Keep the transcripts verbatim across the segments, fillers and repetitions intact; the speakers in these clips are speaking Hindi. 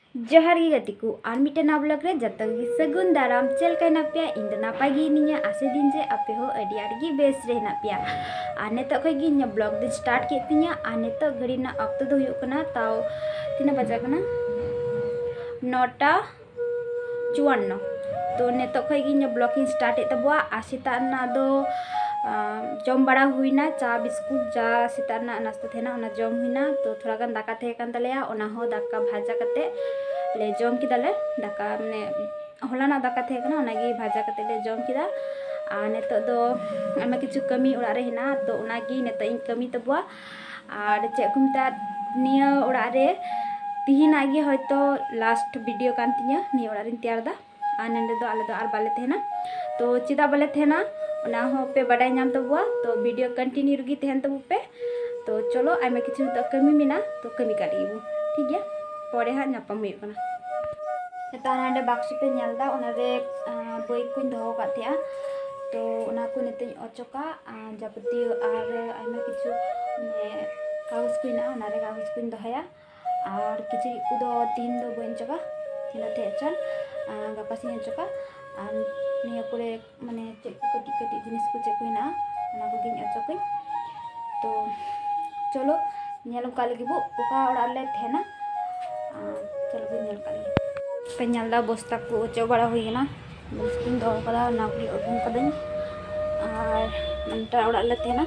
जोहार गी गति को और मिटे ना ब्लॉग रे जत सगुन दाराम चल कई नापिया इन नापाय गी निया आसे दिन जे आपे हो अडी आडगी बेस रे नापिया आ नेतो खय गी ब्लॉग दिन स्टार्ट के तिया आ नेतो घड़ी ना अक्तो दो हुयो कना ताव तीना बजा कना नौटा चुवान्न तो नेतो खय गी ब्लॉगिंग स्टार्ट ए तबवा आ सेता ना दो जम बड़ा हुईना चा बिस्कुट जा सेता ना नाश्ता थेना ओना जम हुईना तो थोड़ा गान दाका थे कान तलेया ओना हो दाका भाजा कते ले जम किदाले दाका माने हलाना दाका थे कना ओनागी भाजा कते ले जम किदा आ नेतो दो आमा किछु कमी ओड़ा रे हेना तो ओनागी नेतो इन कमी तबवा आर चे कुमता निया ओड़ा रे तिहिना गे होयतो लास्ट वीडियो कान तिया निया ओड़ा रे तैयार दा आ नंदे दो आले दो आर बाले थेना तो चिदा बाले थेना ओना हो पे बडाय नाम तबवा तो वीडियो कंटिन्यू रगी तहन तबु पे तो चलो आमा किछु तो कमी मिना तो कमी काटिबु ठीक है परे हा नापम हुई कना नेता हांडे बाक्स पे नेलदा ओना रे बई कुन दहो काथिया तो ओना को नेते अचोका जापति आर आमा किछु ने कागज कुइना ओना रे कागज कुन दहया और किछि को दो तीन दो बइन चका थिनाते चल गापासिन चका और निया करे माने चेक कटी कटी जिनिस को चेक हुईना ओना को गिन अचोकई तो चलो नेलम का लगी बो ओका ओड़ा ले थेना चलो बो नेल का लगी पे नेलदा बस्ता को ओचो बड़ा हुईना बस्तिन दो कदा ना को ओपन कदन और मंटा ओड़ा ले थेना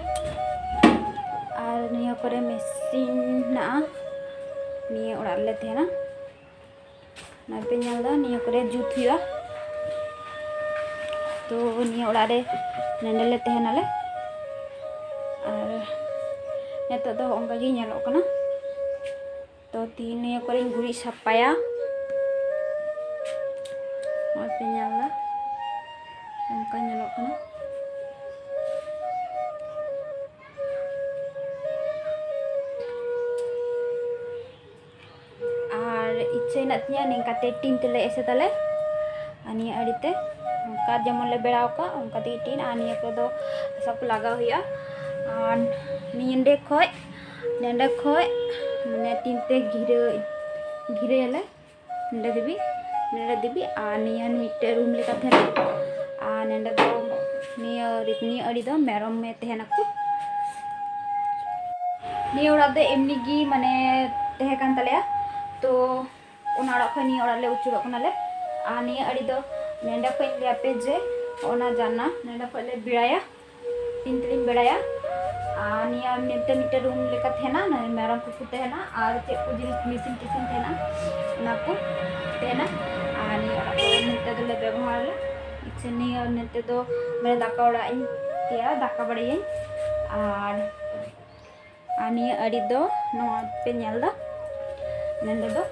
और निया करे मशीन ना निया ओड़ा ले थेना ना पे नेलदा निया करे जुत हुआ तो निया ओड़ा रे नेंडले तहनाले और नेतो दो ओंगा गी नेलो कना तो तीन निया करे गुड़ी सापाया और पे नेला ओंका नेलो कना और इच्छा नतिया निकाते टीम तेले ऐसे तले अनिया अड़ीते उनका जमन ले बेड़ा का उनका तीन आनिया को दो सब लगा हुआ और निंडे खोय नेंडे खोय माने तीन ते घिरे घिरे ले नेंडे देबी नेंडे देबी आ निया मिटे रूम लेका थे आ नेंडे दो निया रितनी अड़ी दो मेरम में तहना को निया ओड़ा दे एमनी गी माने तहे कान तलेया तो ओना ओड़ा खय निया ओड़ा ले उचुड़ो कनाले आ निया अड़ी दो नेंडा खय ले पे जे ओना जाना नेंडा खय ले बिड़ाया तीन तीन बिड़ाया आ निया नेते मिटे रूम लेका थेना न मेरम को तेना और चे को जिनिस मिसिन टिसिन थेना ना को तेना आ निया नेते दो ले व्यवहार इच्छे निया नेते दो मेरे दाका ओड़ा इन तिया दाका बड़े और आ निया अड़ी दो नोआ पे नेलदा नेंडे दो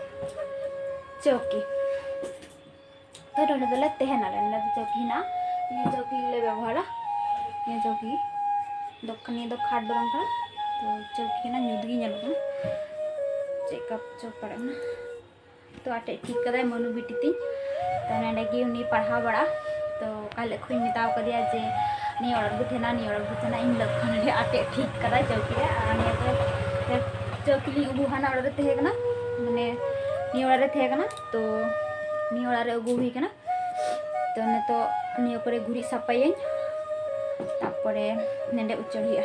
चौकी तो रोने दले तहना ले ना चौकी ना ये चौकी ले व्यवहार ये चौकी दखनी दो खाट दो रंग तो चौकी ना न्यूदगी नेलो चेकअप चौक पड़े ना तो आटे ठीक कदा मनु बिटी ती तो नेडे गी उनी पढ़ा बड़ा तो काले खुई मिताव कदिया जे नी ओड़ा गु थेना नी ओड़ा गु थेना इन लखन रे आटे ठीक कदा चौकी रे आ ने तो चौकी ली उबु हाना ओड़ा रे तहे कना माने नी ओड़ा रे तहे कना तो नी ओड़ा रे अगु हुई कना तो ने तो निया करे घुरी सापायें तापरे नेंडे उचड़ हुआ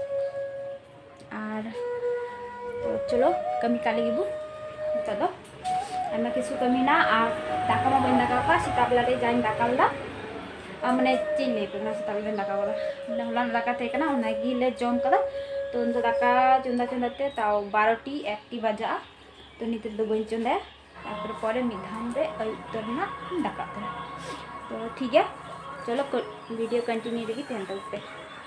और तो चलो कमी का लगी बु तो दो आमा किसु कमी ना आ दाका मा बन दाका का सीता बेला रे जाइन दाका ला आ माने चिन ले पे ना सीता बेला दाका वाला होला दाका थे कना ओना गी ले जम कदा तो उन दाका चुंदा चुंदाते ताव बारह टी एक टी बजा तो निते दो बन चुंदा तापर परे मिधान रे उतरना दाका तो ठीक है चलो वीडियो कंटिन्यू रही तहन तक पे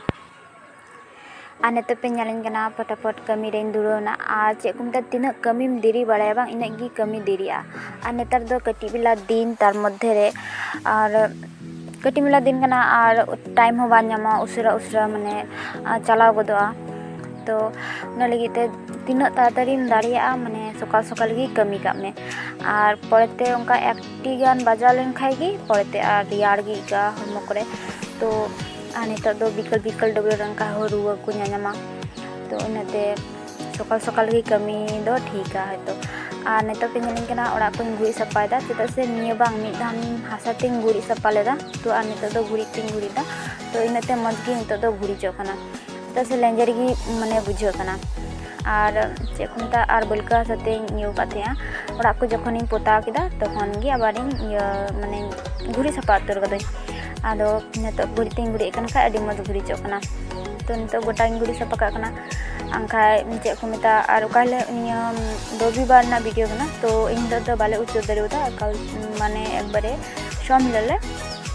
आने तो पे नालिन कना फटाफट कमी रेन दुरोना आ चे कुमता तीना कमी देरी बड़ाया बांग इना गी कमी देरिया आ नेतार दो कटी बेला दिन तार मध्य रे और कटी बेला दिन कना और टाइम हो बान नामा उसरा उसरा माने चलाव गदोआ तो ना लगी ते तीना ताड़ाताड़ी दाड़िया माने सकाल सकाल गी कमी का में और परेते उनका एकटी गान बजा लेन खाई गी परेते और रियार गी का हम करे तो आने तो दो बिकल बिकल डबल रंग का हो रुआ को नामा तो इनाते सकाल सकाल गी कमी दो ठीक है तो Ar netok te nyelin kana orak ko guri sapai da cheda se niya bang mid dham hasa ting guri sapa leda to ar netok do guri ting guri da to inate moj gi netok do guri jo kana cheda se lenjer gi mane bujho kana আর ᱪᱮᱫ ᱠᱚ ᱢᱮᱛᱟᱜᱼᱟ ᱟᱨ ᱵᱟᱹᱞᱠᱟᱹ ᱥᱟᱛᱮᱧ ᱤᱭᱟᱹ ᱠᱟᱫ ᱛᱟᱦᱮᱸᱜᱼᱟ ᱚᱲᱟᱜ ᱠᱚ ᱡᱚᱠᱷᱚᱱᱤᱧ ᱯᱚᱛᱟᱣ ᱠᱮᱫᱟ ᱛᱚᱠᱷᱚᱱ ᱜᱮ ᱟᱵᱟᱨᱤᱧ ᱤᱭᱟᱹ ᱢᱟᱱᱮ ᱜᱩᱨᱤᱡ ᱥᱟᱯᱟ ᱩᱛᱟᱹᱨ ᱠᱟᱹᱫᱟᱹᱧ ᱟᱫᱚ ᱱᱤᱛᱚᱜ ᱜᱩᱨᱤᱡ ᱛᱤᱧ ᱜᱩᱨᱤᱡ ᱠᱟᱱ ᱠᱷᱟᱡ ᱟᱹᱰᱤ ᱢᱚᱡᱽ ᱜᱩᱨᱤᱡᱚᱜ ᱠᱟᱱᱟ ᱛᱚ ᱱᱤᱛᱚᱜ ᱜᱚᱴᱟᱧ ᱜᱩᱨᱤᱡ ᱥᱟᱯᱟ ᱠᱟᱜ ᱠᱟᱱᱟ ᱟᱝᱠᱷᱟᱡ ᱪᱮᱫ ᱠᱚ ᱢᱮᱛᱟᱜᱼᱟ ᱟᱨ ᱚᱠᱟ ᱦᱤᱞᱳᱜ ᱱᱤᱭᱟᱹ ᱨᱚᱵᱤᱵᱟᱨ ᱨᱮᱱᱟᱜ ᱵᱷᱤᱰᱤᱭᱳ ᱠᱟᱱᱟ ᱛᱚ ᱤᱧ ᱫᱚ ᱵᱟᱞᱮ ᱩᱪᱟᱹᱲ ᱫᱟᱲᱮᱣᱟᱫᱟ ᱮᱠᱟᱞ ᱢᱟᱱᱮ ᱮᱠᱵᱟᱨᱮ ᱥᱚᱢ ᱦᱤᱞᱳᱜ ᱞᱮ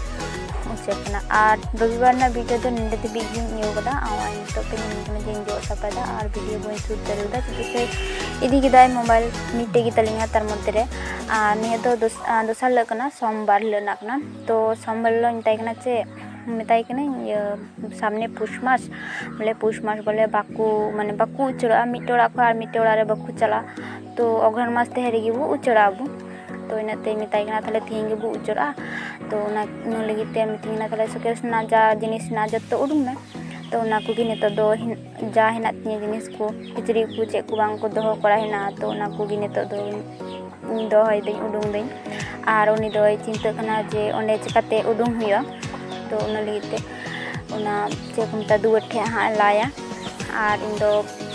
ᱩᱪᱟᱹᱲ ᱠᱟᱱᱟ ᱟᱨ ᱨᱚᱵᱤᱵᱟᱨ ᱨᱮᱱᱟᱜ ᱵᱷᱤᱰᱤᱭᱳ ᱫᱚ ᱱᱚᱰᱮ ᱫᱷᱟᱹᱵᱤᱡ ᱜᱤᱧ ᱤᱭᱟᱹ ᱠᱟᱫᱟ ᱟᱨ ᱱᱤᱛᱚᱜ ᱛᱮ ᱧᱮᱞ ᱠᱟᱱᱟ ᱡᱮ ᱤᱧ ᱡᱚᱜ ᱥᱟᱯᱟᱭᱫᱟ ᱟᱨ ᱵᱷᱤᱰᱤᱭᱳ ᱵᱟᱹᱧ ᱥᱩᱴ ᱫᱟᱲᱮᱣᱟᱫᱟ ᱪᱮᱫᱟᱜ ᱥᱮ ᱤᱫᱤ ᱠᱮᱫᱟᱭ ᱢᱳᱵᱟᱭᱤᱞ ᱢᱤᱫᱴᱮᱡ ᱜᱮ ᱛᱟᱹᱞᱤᱧᱟ ᱛᱟᱨ ᱢᱚᱫᱽᱫᱷᱮ ᱨᱮ ᱟᱨ ᱱᱤᱭᱟᱹ ᱫᱚ ᱫᱚᱥᱟᱨ ᱦᱤᱞᱳᱜ ᱠᱟᱱᱟ ᱥᱳᱢᱵᱟᱨ ᱦᱤᱞᱳᱜ ᱨᱮᱱᱟᱜ ᱠᱟᱱᱟ ᱛᱚ ᱥᱳᱢᱵᱟᱨ ᱦᱤᱞᱳᱜ ᱢᱮᱛᱟᱭ ᱠᱟᱱᱟ ᱪᱮ ᱢᱮᱛᱟᱭ ᱠᱟᱹᱱᱟᱹᱧ ᱤᱭᱟᱹ ᱥᱟᱢᱱᱮ ᱯᱩᱥ ᱢᱟᱥ ᱵᱚᱞᱮ ᱯᱩᱥ ᱢᱟᱥ ᱵᱚᱞᱮ ᱵᱟᱠᱚ ᱢᱟᱱᱮ ᱵᱟᱠᱚ ᱩᱪᱟᱹᱲᱚᱜᱼᱟ ᱢᱤᱫᱴᱮᱡ ᱚᱲᱟᱜ ᱠᱷᱚᱡ ᱟᱨ ᱢᱤᱫᱴᱮᱡ ᱚᱲᱟᱜ ᱨᱮ ᱵᱟᱠᱚ ᱪᱟᱞᱟᱜᱼᱟ ᱛᱚ ᱚᱜᱷᱨᱟᱱ ᱢᱟᱥ ᱛᱟᱦᱮᱸ ᱨᱮᱜᱮ ᱵᱚ ᱩᱪᱟᱹᱲᱚᱜᱼᱟ ᱟᱵᱚ ᱛᱚ ᱤᱱᱟᱹᱛᱮ ᱢᱮᱛᱟᱭ ᱠᱟᱱᱟ ᱛᱟᱦᱞᱮ ᱛᱤᱦᱤᱧ ᱜᱮᱵᱚ ᱩᱪᱟᱹᱲᱚᱜᱼᱟ ᱛᱚ ᱚᱱᱟ ᱤᱱᱟᱹ ᱞᱟᱹᱜᱤᱫ ᱛᱮ ᱢᱤᱛᱟᱹᱧ ᱠᱟᱱᱟ ᱛᱟᱦᱞᱮ ᱥᱩᱠᱮᱥ ᱨᱮᱱᱟᱜ ᱡᱟ ᱡᱤᱱᱤᱥ ᱦᱮᱱᱟᱜ ᱡᱚᱛᱚ ᱩᱰᱩᱝ ᱢᱮ ᱛᱚ ᱚᱱᱟ ᱠᱚᱜᱮ ᱱᱤᱛᱚᱜ ᱫᱚ ᱡᱟ ᱦᱮᱱᱟᱜ ᱛᱤᱧᱟᱹ ᱡᱤᱱᱤᱥ ᱠᱚ ᱠᱤᱪᱨᱤᱡ ᱠᱚ ᱪᱮᱫ ᱠᱚ ᱵᱟᱝ ᱠᱚ ᱫᱚᱦᱚ ᱠᱚᱨᱟ ᱦᱮᱱᱟᱜᱼᱟ ᱛᱚ ᱚᱱᱟ ᱠᱚᱜᱮ ᱱᱤᱛᱚᱜ ᱫᱚ ᱫᱚᱦᱚᱭᱫᱟᱹᱧ ᱩᱰᱩᱝ ᱫᱟᱹᱧ ᱟᱨ ᱩᱱᱤ ᱫᱚᱭ ᱪᱤᱱᱛᱟᱹᱜ ᱠᱟᱱᱟ ᱡᱮ ᱚᱸᱰᱮ ᱪᱤᱠᱟᱹᱛᱮ ᱩᱰᱩᱝ ᱦᱩᱭᱩᱜᱼᱟ ᱛᱚ ᱚᱱᱟ ᱞᱟᱹᱜᱤᱫ ᱛᱮ ᱚᱱᱟ ᱪᱮᱫ ᱠᱚ ᱢᱮᱛᱟᱜᱼᱟ ᱫᱩᱣᱟᱹᱨ ᱴᱷᱮᱡ ᱦᱟᱸᱜ ᱞᱟᱭᱟ ᱟᱨ ᱤᱧ ᱫᱚ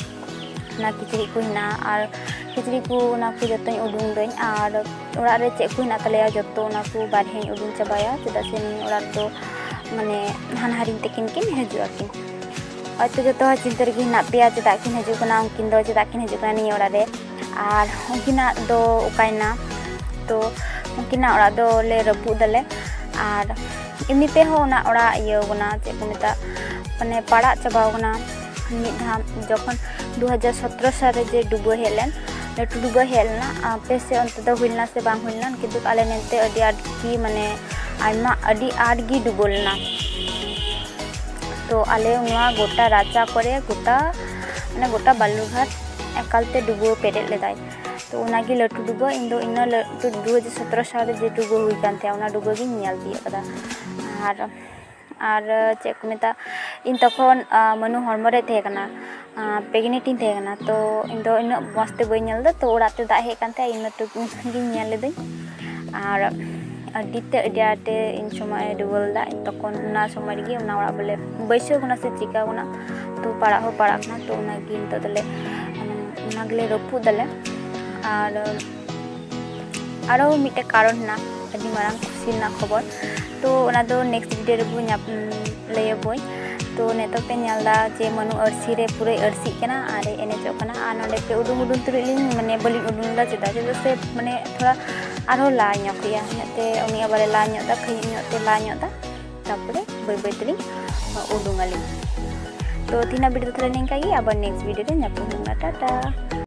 ᱚᱱᱟ ᱠᱤᱪᱨᱤᱡ ᱠᱚ ᱦᱮᱱᱟᱜᱼᱟ ᱟᱨ ᱠᱤᱪᱨᱤᱡ ᱠᱚ ᱚᱱᱟ ᱠᱚ ᱡᱚᱛᱚᱧ ᱩᱰᱩᱝ ᱫᱟᱹᱧ ᱟᱨ ᱚᱲᱟᱜ ᱨᱮ ᱪᱮᱫ ᱠᱚ ᱦᱮᱱᱟᱜ ᱛᱟᱞᱮᱭᱟ ᱡᱚᱛᱚ ᱚᱱᱟ ᱠᱚ ᱵᱟᱨᱦᱮᱧ ᱩᱰᱩᱝ ᱪᱟᱵᱟᱭᱟ ᱪᱮᱫᱟᱜ ᱥᱮ ᱱᱤᱭᱟᱹ ᱚᱲᱟᱜ ᱨᱮᱫᱚ ᱢᱟᱱᱮ ᱦᱟᱱᱦᱟᱨᱤᱧ ᱛᱟᱹᱠᱤᱱ ᱠᱤᱱ ᱦᱤᱡᱩᱜᱼᱟ ᱠᱤᱱ ᱦᱚᱭᱛᱳ ᱡᱚᱛᱚ ᱦᱚᱲ ᱪᱤᱱᱛᱟᱹ ᱨᱮᱜᱮ ᱦᱮᱱᱟᱜ ᱯᱮᱭᱟ ᱪᱮᱫᱟᱜ ᱠᱤᱱ ᱦᱤᱡᱩᱜ ᱠᱟᱱᱟ ᱩᱱᱠᱤᱱ ᱫᱚ ᱪᱮᱫᱟᱜ ᱠᱤᱱ ᱦᱤᱡᱩᱜ ᱠᱟᱱᱟ ᱱᱤᱭᱟᱹ ᱚᱲᱟᱜ ᱨᱮ ᱟᱨ ᱩᱱᱠᱤᱱᱟᱜ ᱫᱚ ᱚᱠᱟᱭᱮᱱᱟ ᱛᱚ ᱩᱱᱠᱤᱱᱟᱜ ᱚᱲᱟᱜ ᱫᱚᱞᱮ ᱨᱟᱹᱯᱩᱫ ᱫᱟᱞᱮ ᱟᱨ ᱮᱢᱱᱤ ᱛᱮᱦᱚᱸ ᱚᱱᱟ ᱚᱲᱟᱜ ᱤᱭᱟᱹ ᱠᱟᱱᱟ ᱪᱮᱫ ᱠᱚ ᱢᱮᱛᱟᱜ ᱢᱟᱱᱮ ᱯᱟᱲᱟᱜ ᱪᱟᱵᱟᱣ ᱠᱟᱱᱟ ᱢᱤᱫ ᱫᱷᱟᱣ ᱡᱚᱠᱷᱚᱱ ᱫᱩ ᱦᱟᱡᱟᱨ ᱥᱚᱛᱨᱚ ᱥᱟᱞ ᱨᱮ ᱡᱮ ᱰᱩᱵᱟᱹ ᱦᱮᱡ ᱞᱮᱱ ᱞᱟᱹᱴᱩ ᱰᱩᱵᱟᱹ ᱦᱮᱡ ᱞᱮᱱᱟ ᱟᱯᱮ ᱥᱮ ᱚᱱᱛᱮ ᱫᱚ ᱦᱩᱭ ᱞᱮᱱᱟ ᱥᱮ ᱵᱟᱝ ᱦᱩᱭ ᱞᱮᱱᱟ ᱠᱤᱱᱛᱩ ᱟᱞᱮ ᱱᱚᱛᱮ ᱟᱹᱰᱤ ᱟᱸᱴ ᱜᱮ ᱢᱟᱱᱮ ᱟᱭᱢᱟ ᱟᱹᱰᱤ ᱟᱸᱴ ᱜᱮ ᱰᱩᱵᱟᱹ ᱞᱮᱱᱟ तो आले नोआ गोटा राचा करे गोटा माने गोटा बालुरघाट एकालते डुबो पेरेज लेदाय तो ओनागे लटू डुबो इन दो इन लटू दो हज़ार सत्रह साल जे डुबो हुई कान थे ओना डुबो गी नेल दिया कदा आर आर चेक को मेता इन तखन मनु हरमो रे थे कना प्रेगनेंट थे कना तो इन दो इन मस्ते बई नेल दा तो ओड़ा ते दा हे कान थे इन तो गी नेल लेदई आर अडिते अडियाते इन समय डुबल दा इन तखन ना समय गे ओना ओड़ा बोले बैसो कना से चिका कना तो पाड़ा हो पाड़ा कना तो ओना गी इन तो दले ओना गले रपु दले आर आरो मिटे कारण ना अभी मारांग खुशी ना खबर तो ओना दो नेक्स्ट वीडियो रे बु लय बई तो नेतो पे नेलदा जे मनु अरसी रे पूरे अरसी कना आरे एनेजो कना आ नडे पे उडुंग उडुंग तुरि लिन माने बलि उडुंग दा चेदा चेदा से माने थोड़ा आरो ला ñoकिया नेते उनी अबारे ला ño दा खई ño ते ला ño दा तापरे बय बय तली उडुंग आली तो तीना वीडियो थले निंका गी आबार नेक्स्ट वीडियो रे ñapum ना टाटा।